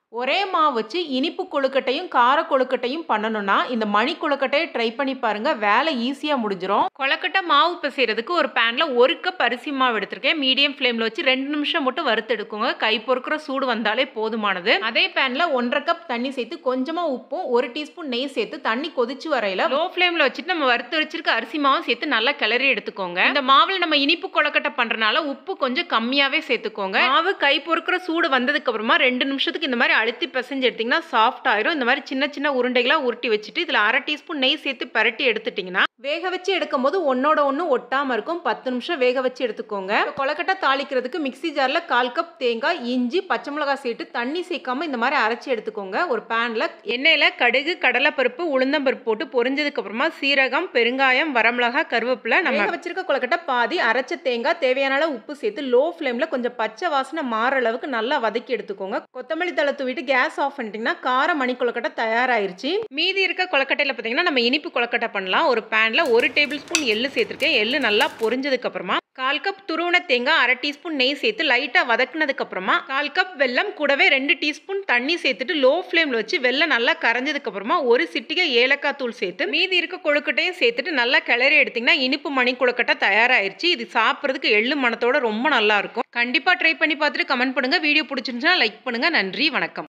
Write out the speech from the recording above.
ஒரே மாவு வச்சு இனிப்பு கொழுக்கட்டையும், கார கொழுக்கட்டையும் பண்ணணும்னா, இந்த மணி கொழுக்கட்டைய ட்ரை பண்ணி பாருங்க. வேலை ஈஸியா முடிஞ்சிரும். கொழுக்கட்டை மாவு பிசைறதுக்கு ஒரு பேன்ல 1 கப் அரிசி மாவு எடுத்திருக்கேன். மீடியம் ஃப்ளேம்ல வச்சு 2 நிமிஷம் மட்டும் வறுத்து எடுக்குங்க. கை பொறுக்கிற சூடு வந்தாலே போதுமானது. அதே பேன்ல 1 1/2 கப் தண்ணி சேர்த்து கொஞ்சமா உப்பும், 1 டீஸ்பூன் நெய் சேர்த்து தண்ணி கொதிச்சு வரையில லோ ஃப்ளேம்ல வச்சுட்டு நம்ம வறுத்து வச்சிருக்க அரிசி மாவும் சேர்த்து நல்லா கிளறி எடுத்துக்கோங்க. இந்த மாவுல நம்ம இனிப்பு கொழுக்கட்டை பண்றனால உப்பு கொஞ்சம் கம்மியாவே சேர்த்துக்கோங்க. மாவு கை பொறுக்கிற சூடு வந்ததுக்கு அப்புறமா 2 நிமிஷத்துக்கு இந்த மாதிரி அழுத்தி பிசைஞ்சு எடுத்தீங்கன்னா சாஃப்ட் ஆயிரும். இந்த மாதிரி சின்ன சின்ன உருண்டைகளா உருட்டி வச்சுட்டு இதுல 1/2 டீஸ்பூன் நெய் சேர்த்து பரட்டி எடுத்துட்டீங்கன்னா வேக வச்சு எடுக்கும் போது ஒன்னோட ஒண்ணு ஒட்டாம இருக்கும். 10 நிமிஷம் வேக வச்சு எடுத்துக்கோங்க. கொழுக்கட்டை தாளிக்கிறதுக்கு மிக்ஸி ஜார்ல 1/4 கப் தேங்காய், இஞ்சி, பச்சை மிளகாய் சேர்த்து தண்ணி சேர்க்காம இந்த மாதிரி அரைச்சி எடுத்துக்கோங்க. ஒரு பேன்ல எண்ணெயில கடுகு, கடலைப்பருப்பு, உளுந்தம்பருப்பு போட்டு பொரிஞ்சதுக்கு அப்புறமா சீரகம், பெருங்காயம், வரமிளகாய், கருவேப்பிலை, நம்ம வேக வச்சிருக்க கொழுக்கட்டை பாதி, அரைச்ச தேங்காய், தேவையான அளவு உப்பு சேர்த்து லோ ஃப்ளேம்ல கொஞ்சம் பச்சை வாசனை மாற அளவுக்கு நல்லா வதக்கி எடுத்துக்கோங்க. கொத்தமல்லி தழை தூவிட்டு கேஸ் ஆஃப் பண்ணிட்டீங்கன்னா கார மணி கொழுக்கட்டை தயாராயிருச்சு. மீதி இருக்க கொழுக்கட்டையில பார்த்தீங்கன்னா நம்ம இனிப்பு கொழுக்கட்டை பண்ணலாம். ஒரு பேன்ல 1 டேபிள் ஸ்பூன் எள்ளு சேர்த்திருக்கேன். எள்ளு நல்லா பொரிஞ்சதுக்கு அப்புறமா 1/4 கப் துருவன தேங்காய், 1/2 டீஸ்பூன் நெய் சேர்த்து லைட்டா வதக்குனதுக்கு அப்புறமா 1/4 கப் வெல்லம் கூடவே 2 டீஸ்பூன் தண்ணி சேர்த்துட்டு லோ ஃப்ளேம்ல வச்சு வெல்லம் நல்லா கரைஞ்சதுக்கு அப்புறமா ஒரு சிட்டிகை ஏலக்காய் தூள் சேர்த்து மீதி இருக்க கொழுக்கட்டையும் சேர்த்துட்டு நல்லா கிளறி எடுத்தீங்கன்னா இனிப்பு மணி கொழுக்கட்டை தயாராயிருச்சு. இது சாப்பிட்றதுக்கு எள்ளு மணத்தோட ரொம்ப நல்லா இருக்கும். கண்டிப்பா ட்ரை பண்ணி பார்த்துட்டு கமெண்ட் பண்ணுங்க. வீடியோ பிடிச்சிருந்துச்சுன்னா லைக் பண்ணுங்க. நன்றி, வணக்கம்.